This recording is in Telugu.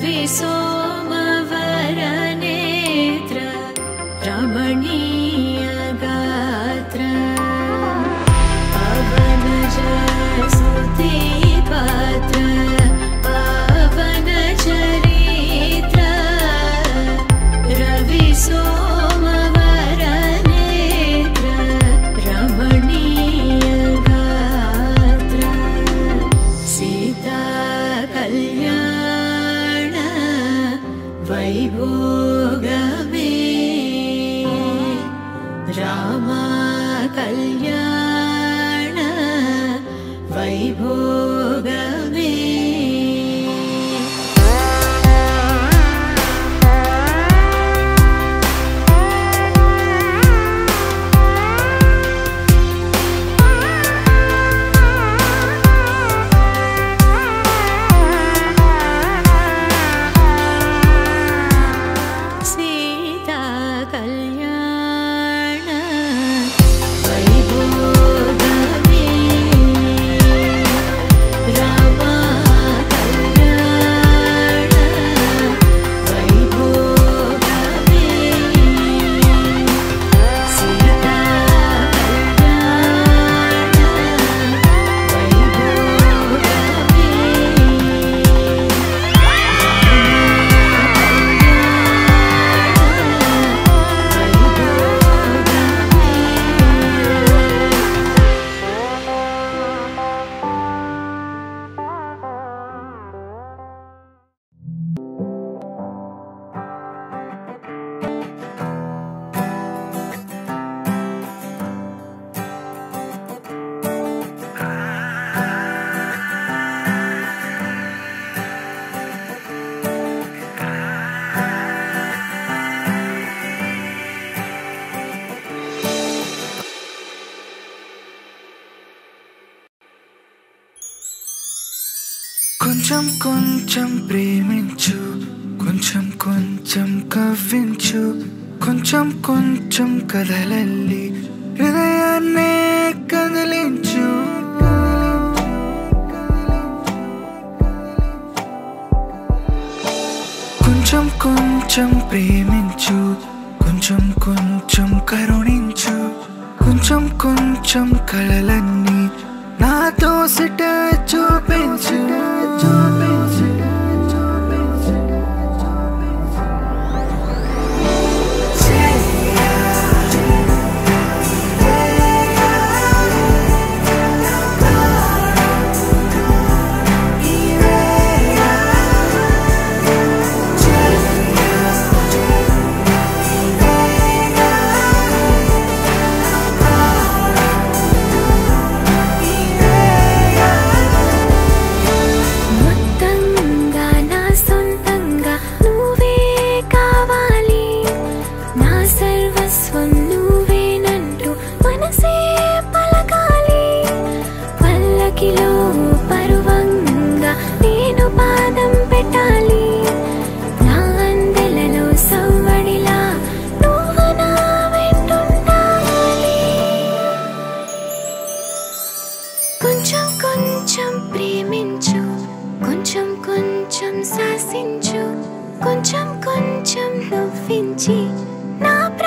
रवि सोमवरनेत्र रमणीय गात्र पवनज स्तुतिपात्र पावन चरित्र रवि सोमवरनेत्र रमणीय गात्र सीता कल्याण वैभोगमे रामा कल्याण वैभोगमे सीता कल्याण वैभोगमे रामा कल्याण वैभोगमे सीता కొంచెం కొంచెం ప్రేమించు కొంచెం కొంచెం కవ్వించు కొంచెం కొంచెం కదలల్లి హృదయాన్నే కదిలించు కొంచెం కొంచెం ప్రేమించు కొంచెం కొంచెం కరుణించు కొంచెం కొంచెం కలలన్నీ నాతో సిట చూపించు చూపించు కొంచెం కొంచెం ప్రేమించు కొంచెం కొంచెం శాసించు కొంచెం కొంచెం నవ్వించి నా